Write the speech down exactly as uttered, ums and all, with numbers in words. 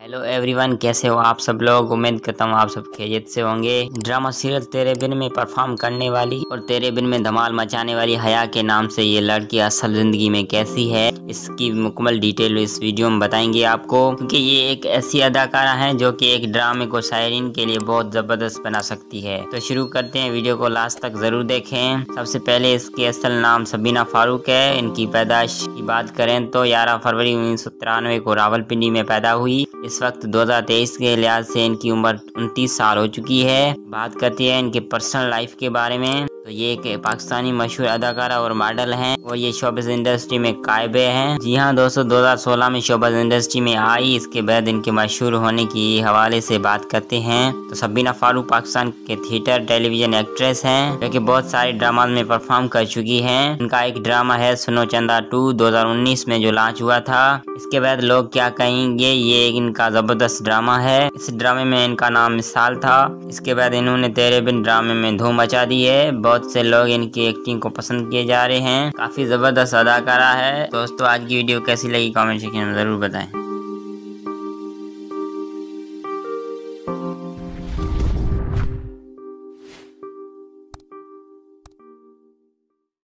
Hello everyone, कैसे हो आप सब लोग। उम्मीद करता हूँ आप सब खैरियत से होंगे। ड्रामा सीरियल तेरे बिन में परफॉर्म करने वाली और तेरे बिन में धमाल मचाने वाली हया के नाम से ये लड़की असल जिंदगी में कैसी है, इसकी मुकम्मल डिटेल इस वीडियो में बताएंगे आपको, क्योंकि ये एक ऐसी अदाकारा है जो कि एक ड्रामे को शायरीन के लिए बहुत जबरदस्त बना सकती है। तो शुरू करते हैं, वीडियो को लास्ट तक जरूर देखें। सबसे पहले इसके असल नाम सबीना फारूक है। इनकी पैदाइश की बात करें तो ग्यारह फरवरी उन्नीस सौ तिरानवे को रावलपिंडी में पैदा हुई। इस वक्त दो हज़ार तेईस के लिहाज से इनकी उम्र उनतीस साल हो चुकी है। बात करती है इनके पर्सनल लाइफ के बारे में, तो ये एक पाकिस्तानी मशहूर अदाकारा और मॉडल हैं और ये शोबिज़ इंडस्ट्री में कायबे हैं। जी हाँ दोस्तों, दो हज़ार सोलह में शोबिज़ इंडस्ट्री में आई। इसके बाद इनके मशहूर होने की हवाले से बात करते हैं तो सबीना फारूक पाकिस्तान के थिएटर टेलीविजन एक्ट्रेस हैं जो कि बहुत सारे ड्रामा में परफॉर्म कर चुकी हैं। इनका एक ड्रामा है सुनो चंदा टू दो हज़ार उन्नीस में जो लॉन्च हुआ था। इसके बाद लोग क्या कहेंगे, ये इनका जबरदस्त ड्रामा है। इस ड्रामे में इनका नाम मिसाल था। इसके बाद इन्होंने तेरे बिन ड्रामे में धूम मचा दी है। बहुत से लोग इनकी एक्टिंग को पसंद किए जा रहे हैं। काफी जबरदस्त अदाकारा है। दोस्तों आज की वीडियो कैसी लगी कमेंट सेक्शन में जरूर बताएं।